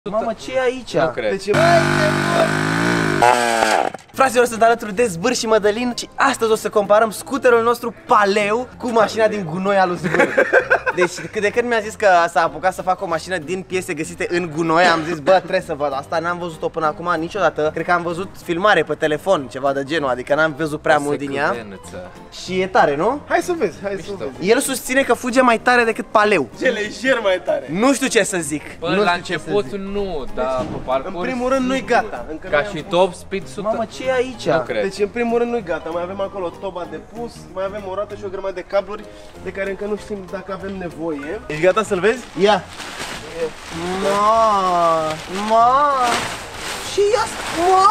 Mamă, ce e aici? Nu cred. Deci, fraților, sunt alături de Zbâr și Mădălin și astăzi o să comparăm scuterul nostru Paleu cu mașina din gunoi al lui Zbâr. Deci de când mi-a zis că s-a apucat să facă o mașină din piese găsite în gunoi, am zis, bă, trebuie să văd asta, n-am văzut-o până acum niciodată. Cred că am văzut filmare pe telefon, ceva de genul, adică n-am văzut prea mult din ea. Și e tare, nu? Hai să vezi, hai să vezi. El susține că fuge mai tare decât Paleu. Ce lejer mai tare. Nu știu ce să zic. Până la început nu, dar pe parcurs. În primul rând nu-i gata. Încă Ca și top speed 100. Mamă, ce e aici? Nu cred. Deci în primul rând nu-i gata, mai avem acolo toba de pus, mai avem o roată și o grămadă de cabluri de care încă nu știm dacă avem nevoie. Ești gata să-l vezi? Ia! Ma! Ce e asta? Ma!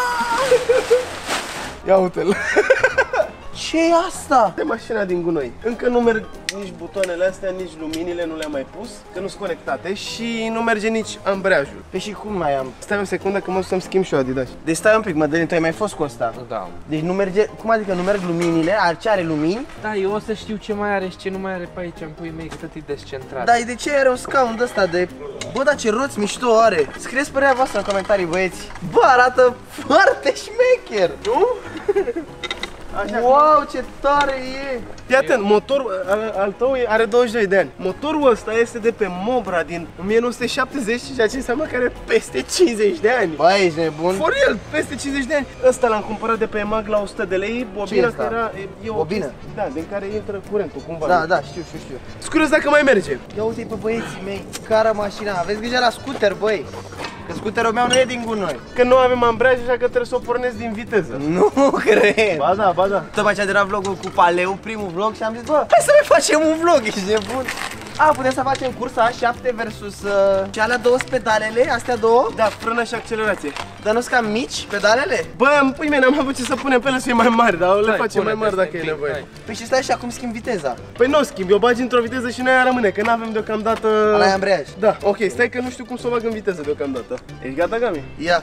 Ia uite-l! Ce e asta? De mașina din gunoi. Încă nu merg nici butoanele astea, nici luminile, nu le-am mai pus, că nu sunt conectate și nu merge nici ambreiajul. Păi și cum mai am? Stai o secundă că mă să-mi schimb și eu Adidas. Deci stai un pic, Mădălin, tu ai mai fost cu asta? Da. Deci nu merge, cum adică nu merg luminile? Ce are lumini? Da, eu o să știu ce mai are și ce nu mai are pe aici, în puii mei, că tot e descentrat. Da, de ce are un scaun de ăsta de... Bă, dar ce roți mișto are! Scrieți părerea voastră în comentarii, băieți! Bă, arată foarte șmecher! Nu? Așa. Wow, ce tare e! Fii atent, motorul al tău are 22 de ani. Motorul ăsta este de pe Mobra din 1970, ceea ce înseamnă că are peste 50 de ani. Bă, ești nebun? For real, peste 50 de ani. Ăsta l-am cumpărat de pe EMAG la 100 de lei. Bobina asta? care era... E o Bobină? chestie, da, din care intră curentul cumva. Da, da, știu. Sunt curios dacă mai merge. Ia uite-i pe băieții mei, cară mașina, aveți grijă la scuter, băi! Că scuterul meu nu e din gunoi. Că nu avem ambreiaj, așa că trebuie să o pornesc din viteză. Nu cred! Ba da, ba da. După aceea era vlogul cu Paleu, primul vlog și am zis, bă, hai să mai facem un vlog, ești nebun? Putem să facem cursa A7 versus și alea două pedalele, astea două? Da, frână și accelerație. Dar nu-s cam mici pedalele? Bă, păi mie n-am avut ce să punem pe ele să fie mai mari, dar le facem mai mari dacă e nevoie. Păi și stai și acum schimb viteza. Păi nu o schimbi, o bagi într-o viteză și noi aia rămâne, că n-avem deocamdată... Ala e ambreiaj. Da, ok, stai că nu știu cum să o bag în viteză deocamdată. Ești gata, Gami? Ia.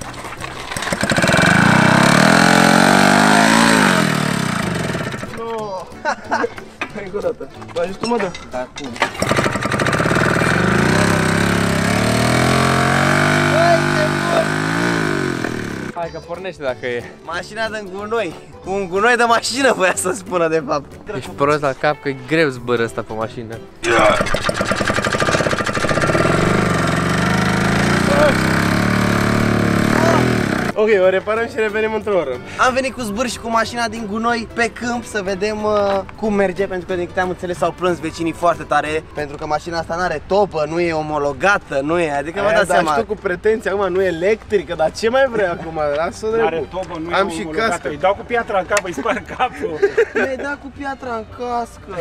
No. Hai încă o dată. Bagi tu, mă, da? Da, cum? Hai că pornește dacă e. Mașina din gunoi. Un gunoi de mașină voia să spună de fapt. Ești prost la cap că e greu zbără ăsta pe mașină. Ok, o reparăm și revenim într-o oră. Am venit cu Zbâr și cu mașina din gunoi pe câmp să vedem cum merge, pentru că din câte am înțeles s-au plâns vecinii foarte tare, pentru că mașina asta n-are topă, nu e omologată, nu e, adică vă dați seama. Dar și tu cu pretenții, acum nu e electrică, dar ce mai vrei acum? Lasă-o drept. Are topă, nu Am e și omologată. cască. Îi dau cu piatra în cap, îi spar capul. Mi-ai dat cu piatra în cască.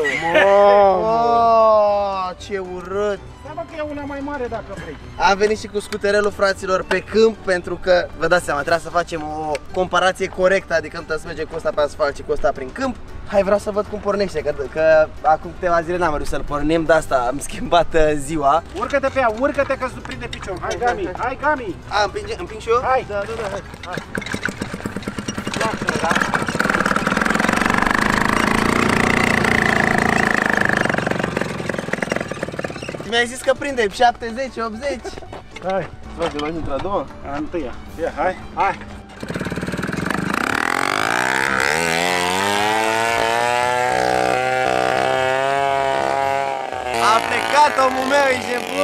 Ce urât. Seama că e una mai mare dacă vrei. Am venit și cu scuterelul, fraților, pe câmp, pentru că, vă dați seama, trebuie să facem o comparație corectă, adică nu trebuie să mergem cu ăsta pe asfalt și cu ăsta prin câmp. Hai, vreau să văd cum pornește, că acum câteva zile n-am reușit să-l pornim, de asta am schimbat ziua. Urcă-te pe ea, urcă-te că îți prinde picior. Hai, Gami, hai, Gami. Împing și eu? Hai. Da, hai. Lasă, da? Mi-ai zis că prinde 70, 80. Hai. Bagi între a doua? A întâia. Ia, hai, hai. A plecat omul meu, ești nebun?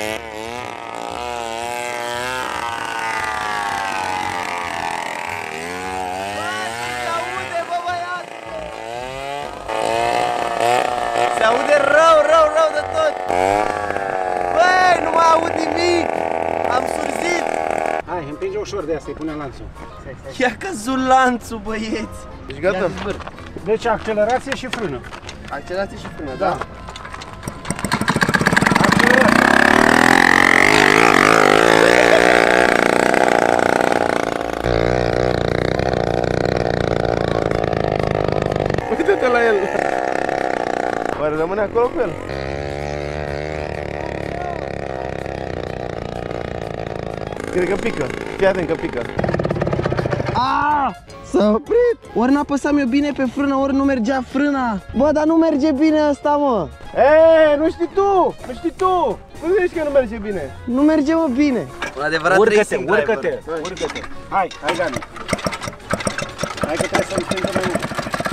Se aude rău de tot! Băi, nu mai aud nimic! Am surzit! Hai, împinge ușor de asta, îi pune lanțul. Ia căzut lanțul, băieți! Ești gata? Deci accelerație și frână. Accelerație și frână, da? Uite-te la el! Oare rămâne acolo pe el? Cred că pică. Fii atent că pică. S-a oprit! Ori n-apăsam eu bine pe frână, ori nu mergea frâna. Bă, dar nu merge bine asta, mă! Eee, nu știi tu! Nu știi tu! Nu zici că nu merge bine. Nu merge, mă, bine. Un adevărat racing driver. Urcă-te. Hai, Gami. Hai că trebuie să îmi mai mult.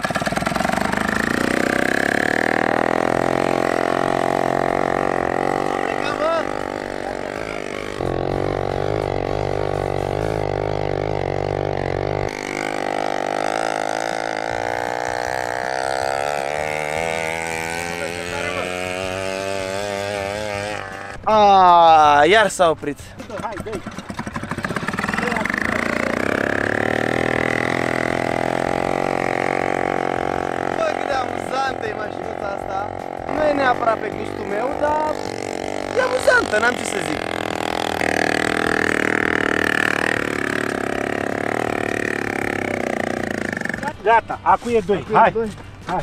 Iar s-a oprit. Hai, dă-i. Bă, cât de amuzantă e mașinuța asta. Nu e neapărat pe gustul meu, dar e amuzantă, n-am ce să zic. Gata, acum e 2. Hai. Hai.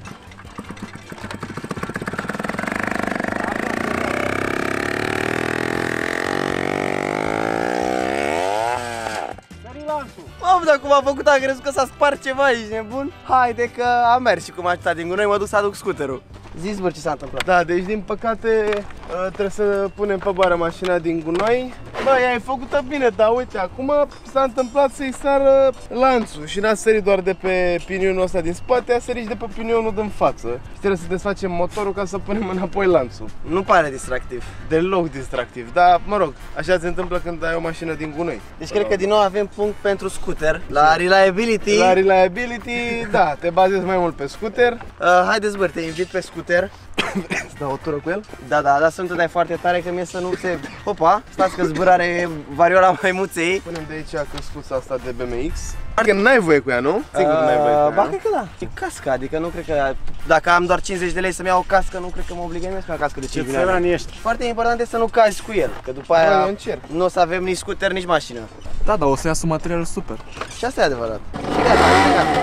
Om, dar cum a făcut, a crezut că s-a spart ceva, ești nebun? Haide că am mers și cu mașina din gunoi, mă duc să aduc scuterul. Zi-ți, bă, ce s-a întâmplat. Da, deci din păcate trebuie să punem pe bară mașina din gunoi. Bă, ea e făcută bine, dar uite, acum s-a întâmplat să-i sară lanțul și n-a sărit doar de pe pinionul ăsta din spate, a sărit de pe pinionul din față. Și trebuie să desfacem motorul ca să punem înapoi lanțul. Nu pare distractiv. Deloc distractiv, dar mă rog, așa se întâmplă când ai o mașină din gunoi. Deci cred că din nou avem punct pentru scooter. La reliability. La reliability, da, te bazezi mai mult pe scooter. Haideți, bă, te invit pe scooter. Să dau o tură cu el? Da, dar să nu te dai foarte tare că mie să nu se... Opa, stați că zbâr are variola maimuței. Punem de aici căscuța asta de BMX. Adică n-ai voie cu ea, nu? Sigur n-ai voie cu ea. Ba, cred că da. E casca, adică nu cred că... Dacă am doar 50 de lei să-mi iau o cască, nu cred că mă obligă nimeni să-mi iau o cască de 5 milioane. Ce țăran ești? Foarte important este să nu cazi cu el, că după aia încerc. nu o să avem nici scooter, nici mașină. Da, dar o să iasă material super. Și asta e adevărat. Și gata.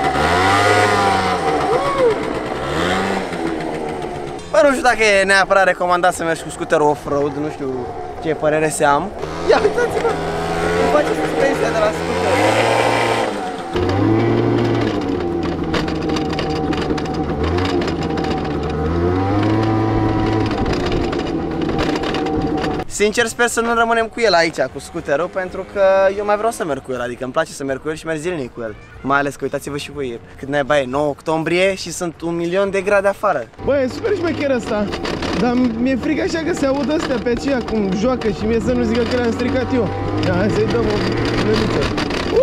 Bă, nu știu dacă e neapărat recomandat să mergi cu scooterul off-road, nu știu ce părere să am. Ia uitați-vă! Îmi face suspensia de la scooter. Sincer, sper să nu rămânem cu el aici, cu scooterul, pentru că eu mai vreau să merg cu el, adică îmi place să merg cu el și merg zilnic cu el. Mai ales că uitați-vă și voi, cât naiba e, 9 octombrie și sunt 1.000.000 de grade afară. Bă, e super șmecher ăsta, dar mi-e frică așa că se aud astea pe aceea cum joacă și mie să nu zică că le-am stricat eu. Ia, hai să-i dăm o lăniță.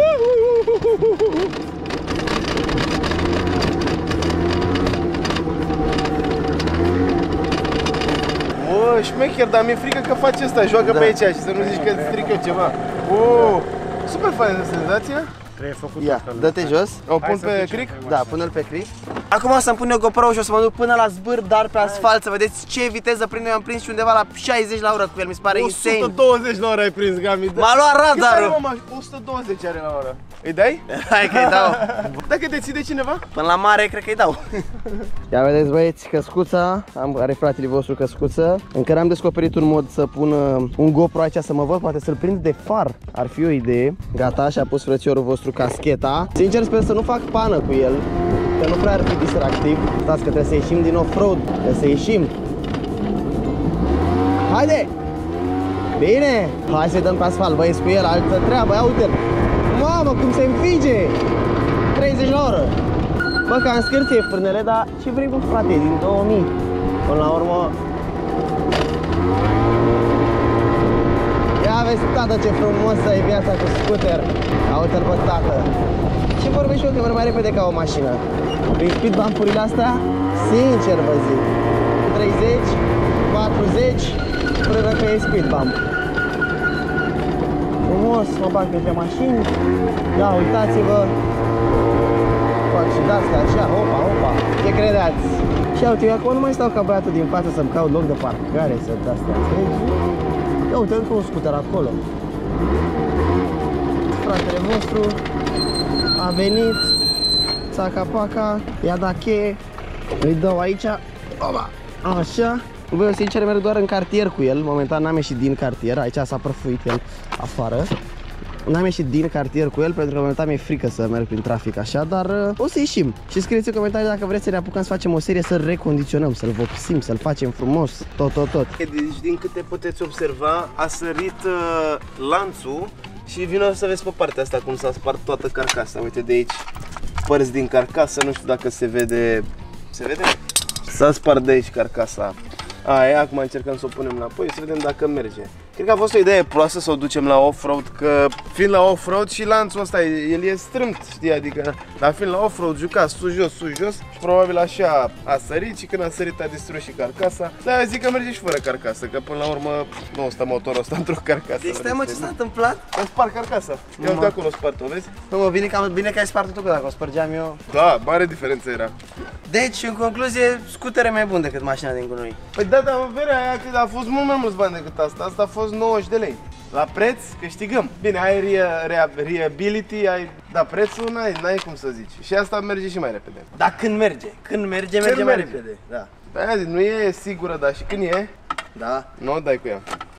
Bă, șmecher, dar mi-e frică că face asta, joacă pe aici și să nu zici că stric eu ceva. Super faină senzația. Trebuie făcut. Ia, dă-te jos. O pun pe cric? Da, pune-l pe cric. Acum să-mi pun eu GoPro și o să mă duc până la zbâr, dar pe asfalt, să vedeți ce viteză prind. Eu am prins și undeva la 60 la oră cu el, mi se pare insane. 120 la oră ai prins, Gami. M-a luat radarul. 120 are la oră. Îi dai? Hai că-i dau. Dacă decide cineva? Până la mare, cred că-i dau. Ia vedeți, băieți, căscuța. Are fratele vostru căscuță. Încă n-am descoperit un mod să pun un GoPro aici să mă văd. Poate să-l prind de far. Ar fi o idee. Gata, și-a pus frățiorul vostru cascheta. Sincer, sper să nu fac pană cu el, că nu prea ar fi distractiv. Stați că trebuie să ieșim din off-road. Trebuie să ieșim. Haide! Bine! Hai să-i dăm pe asfalt, băieți, cu el. Altă treabă, ia uite-l. Mamă, cum se înfige! 30 la oră. Bă, că am scârție frânele, dar ce vrei, cu frate, din 2000. Până la urmă... Ia vezi, tată, ce frumosă e viața cu scooter. Ia uite-l, bă, tată. Ce vorbești, eu, că merg mai repede ca o mașină. Prin speed bump-urile astea, sincer vă zic, 30, 40, frână pe speed bump. Frumos, mă bag pe mașini. Da, uitați-vă. Fac și de-astea așa, opa, opa. Ce credeți? Și uite, eu acum nu mai stau ca băiatul din față să-mi caut loc de parcare, să de-astea, înțelegi? Ia uite, încă un scooter acolo. Fratele vostru a venit, țaca-paca, i-a dat cheie, îi dau aici, opa, așa. Băi, eu sincer merg doar în cartier cu el, momentan n-am ieșit din cartier, aici s-a prăfuit el afară. N-am ieșit din cartier cu el pentru că momentan mi-e frică să merg prin trafic așa, dar o să ieșim. Și scrieți în comentarii dacă vreți să ne apucăm să facem o serie, să-l recondiționăm, să-l vopsim, să-l facem frumos, tot. Deci din câte puteți observa, a sărit lanțul și vino să vezi pe partea asta cum s-a spart toată carcasa. Uite de aici, părți din carcasă, nu știu dacă se vede. Se vede? S-a spart de aici carcasa. Aia, acum încercăm să o punem înapoi, să vedem dacă merge. Cred că a fost o idee proastă să o ducem la off-road, că fiind la off-road și lanțul ăsta, el e strâmt, știi, adică, dar fiind la off-road, juca sus-jos și probabil așa a sărit și când a sărit a distrus și carcasa. Dar eu zic că merge și fără carcasă, că până la urmă nu stă motorul ăsta într-o carcasă. Deci stai mă, ce s-a întâmplat? Am spart carcasa, ia uite acolo spart-o, vezi? Nu mă, bine că ai spart-o tu, că dacă o spărgeam eu... Da, mare diferență era. Deci, în concluzie, scutere mai bun decât mașina din gunoi. Păi da, dar verea aia că a fost mult mai mulți bani decât asta, asta a fost 90 de lei. La preț câștigăm. Bine, ai reliability, ai, da, prețul n-ai cum să zici. Și asta merge și mai repede. Dar când merge? Când merge mai repede. Da. Aia zic, nu e sigură, dar și când e, Da. nu o dai cu ea.